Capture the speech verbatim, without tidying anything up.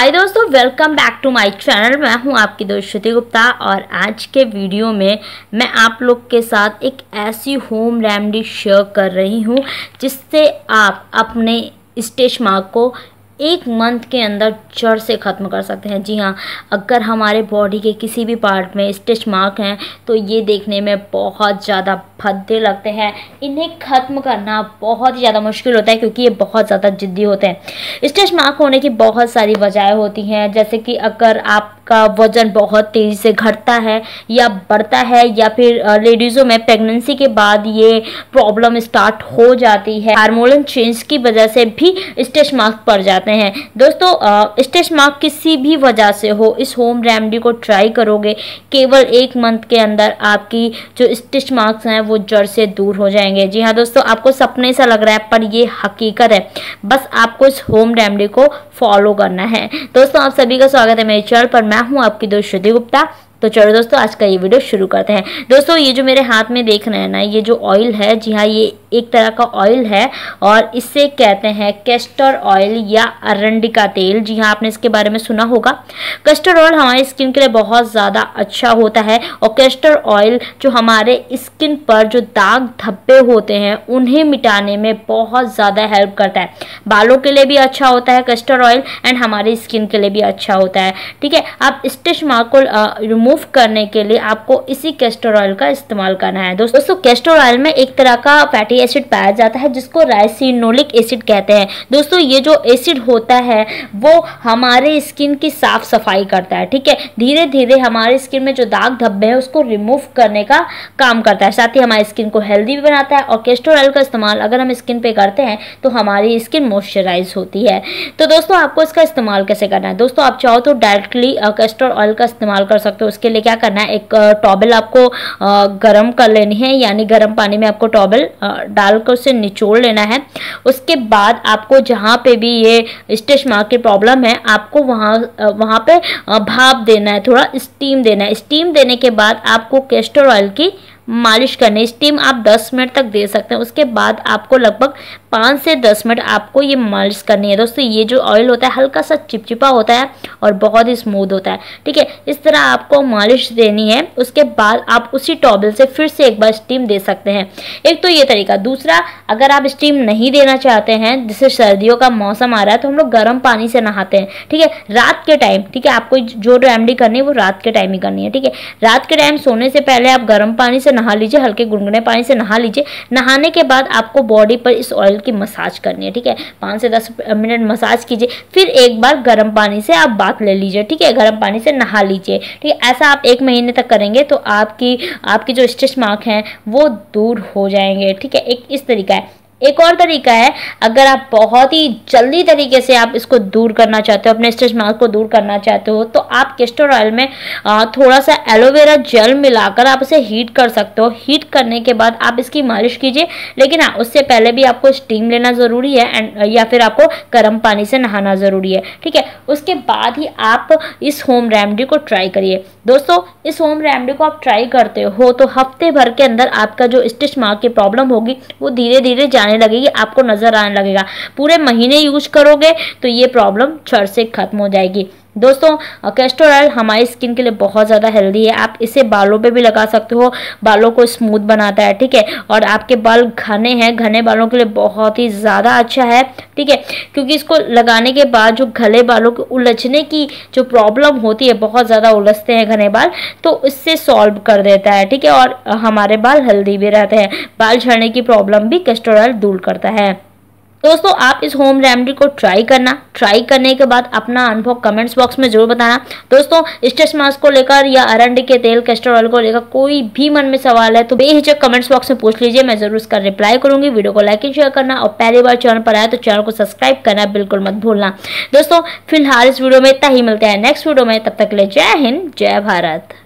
हाय दोस्तों, welcome back to my channel. मैं हूं आपकी दोस्त श्रुति गुप्ता और आज के वीडियो में मैं आप लोग के साथ एक ऐसी होम रेमेडी शेयर कर रही हूं जिससे आप अपने स्टेच मार्क को एक मंथ के अंदर जड़ से ख़त्म कर सकते हैं। जी हाँ, अगर हमारे बॉडी के किसी भी पार्ट में स्टिच मार्क हैं तो ये देखने में बहुत ज़्यादा भद्दे लगते हैं। इन्हें ख़त्म करना बहुत ही ज़्यादा मुश्किल होता है क्योंकि ये बहुत ज़्यादा जिद्दी होते हैं। स्टिच मार्क होने की बहुत सारी वजहें होती हैं, जैसे कि अगर आपका वज़न बहुत तेज़ी से घटता है या बढ़ता है, या फिर लेडीज़ों में प्रेगनेंसी के बाद ये प्रॉब्लम स्टार्ट हो जाती है। हार्मोनल चेंज की वजह से भी स्टिच मार्क पड़ जाते हैं। हैं दोस्तों, स्टिच मार्क किसी भी वजह से हो, इस होम रेमेडी को ट्राई करोगे, केवल एक मंथ के अंदर आपकी जो स्टिच मार्क्स हैं वो जड़ से दूर हो जाएंगे। जी हाँ दोस्तों, आपको सपने सा लग रहा है पर ये हकीकत है। बस आपको इस होम रेमेडी को फॉलो करना है। दोस्तों, आप सभी का स्वागत है मेरे चैनल पर। मैं हूँ आपकी दोस्त श्रुति गुप्ता। तो चलो दोस्तों, आज का ये वीडियो शुरू करते हैं। दोस्तों, ये जो मेरे हाथ में देख रहे हैं ना, ये जो ऑयल है, जी हाँ, ये एक तरह का ऑयल है और इसे कहते हैं कैस्टर ऑयल या अरंडी का तेल। जी हाँ, आपने इसके बारे में सुना होगा। कैस्टर ऑयल हमारी स्किन के लिए बहुत ज़्यादा अच्छा होता है और कैस्टर ऑयल जो हमारे स्किन पर जो दाग धब्बे होते हैं उन्हें मिटाने में बहुत ज़्यादा हेल्प करता है। बालों के लिए भी अच्छा होता है कैस्टर ऑयल एंड हमारी स्किन के लिए भी अच्छा होता है। ठीक है, आप स्टिच मार्क को रिमूव करने के लिए आपको इसी कैस्टर ऑयल का इस्तेमाल करना है। दोस्तों, कैस्टर ऑयल में एक तरह का फैटी एसिड पाया जाता है जिसको राइसिनोलिक एसिड कहते हैं। दोस्तों, ये जो एसिड होता है वो हमारे स्किन की साफ सफाई करता है। ठीक है, धीरे धीरे हमारे स्किन में जो दाग धब्बे हैं उसको रिमूव करने का काम करता है, साथ ही हमारी स्किन को हेल्दी भी बनाता है। और कैस्टर ऑयल का इस्तेमाल अगर हम स्किन पे करते हैं तो हमारी स्किन मॉइस्चराइज होती है। तो दोस्तों, आपको इसका इस्तेमाल कैसे करना है? दोस्तों, आप चाहो तो डायरेक्टली कैस्टर ऑयल का इस्तेमाल कर सकते हो। उसके लिए क्या करना है, एक टॉवल आपको गर्म कर लेनी है, यानी गर्म पानी में आपको टॉवल डालकर उसे निचोड़ लेना है। उसके बाद आपको जहाँ पे भी ये स्टिच मार्क की प्रॉब्लम है आपको वहाँ वहाँ पे भाप देना है, थोड़ा स्टीम देना है। स्टीम देने के बाद आपको कैस्टर ऑयल की मालिश करनी। स्टीम आप दस मिनट तक दे सकते हैं। उसके बाद आपको लगभग पाँच से दस मिनट आपको ये मालिश करनी है। दोस्तों, ये जो ऑयल होता है हल्का सा चिपचिपा होता है और बहुत ही स्मूथ होता है। ठीक है, इस तरह आपको मालिश देनी है। उसके बाद आप उसी टॉवल से फिर से एक बार स्टीम दे सकते हैं। एक तो ये तरीका। दूसरा, अगर आप स्टीम नहीं देना चाहते हैं, जैसे सर्दियों का मौसम आ रहा है तो हम लोग गर्म पानी से नहाते हैं। ठीक है, रात के टाइम। ठीक है, आपको जो रेमेडी करनी है वो रात के टाइम ही करनी है। ठीक है, रात के टाइम सोने से पहले आप गर्म पानी से नहा लीजिए, हल्के गुनगुने पानी से नहा लीजिए। नहाने के बाद आपको बॉडी पर इस ऑयल की मसाज करनी है। ठीक है, पाँच से दस मिनट मसाज कीजिए, फिर एक बार गर्म पानी से आप बाथ ले लीजिए। ठीक है, गर्म पानी से नहा लीजिए। ठीक है, ऐसा आप एक महीने तक करेंगे तो आपकी आपकी जो स्टिच मार्क हैं वो दूर हो जाएंगे। ठीक है, एक इस तरीका है। एक और तरीका है, अगर आप बहुत ही जल्दी तरीके से आप इसको दूर करना चाहते हो, अपने स्टिच मार्क को दूर करना चाहते हो, तो आप कैस्टर ऑयल में थोड़ा सा एलोवेरा जेल मिलाकर आप इसे हीट कर सकते हो। हीट करने के बाद आप इसकी मालिश कीजिए, लेकिन हाँ, उससे पहले भी आपको स्टीम लेना ज़रूरी है एंड या फिर आपको गर्म पानी से नहाना ज़रूरी है। ठीक है, उसके बाद ही आप इस होम रेमेडी को ट्राई करिए। दोस्तों, इस होम रेमेडी को आप ट्राई करते हो तो हफ्ते भर के अंदर आपका जो स्टिच मार्क की प्रॉब्लम होगी वो धीरे धीरे जाने लगेगी, आपको नजर आने लगेगा। पूरे महीने यूज करोगे तो ये प्रॉब्लम जड़ से खत्म हो जाएगी। दोस्तों, कैस्टर ऑयल हमारी स्किन के लिए बहुत ज़्यादा हेल्दी है। आप इसे बालों पे भी लगा सकते हो, बालों को स्मूथ बनाता है। ठीक है, और आपके बाल घने हैं, घने बालों के लिए बहुत ही ज़्यादा अच्छा है। ठीक है, क्योंकि इसको लगाने के बाद जो घने बालों के उलझने की जो प्रॉब्लम होती है, बहुत ज़्यादा उलझते हैं घने बाल, तो इससे सॉल्व कर देता है। ठीक है, और हमारे बाल हेल्दी भी रहते हैं। बाल झड़ने की प्रॉब्लम भी कैस्टर ऑयल दूर करता है। दोस्तों, आप इस होम रेमेडी को ट्राई करना। ट्राई करने के बाद अपना अनुभव कमेंट्स बॉक्स में जरूर बताना। दोस्तों, स्टिच मास्क को लेकर या अरंडी के तेल कैस्टर ऑयल को लेकर कोई भी मन में सवाल है तो बेहिचक कमेंट्स बॉक्स में पूछ लीजिए, मैं जरूर उसका रिप्लाई करूंगी। वीडियो को लाइक एंड शेयर करना और पहली बार चैनल पर आए तो चैनल को सब्सक्राइब करना बिल्कुल मत भूलना। दोस्तों, फिलहाल इस वीडियो में इतना ही। मिलते हैं नेक्स्ट वीडियो में, तब तक के लिए जय हिंद, जय भारत।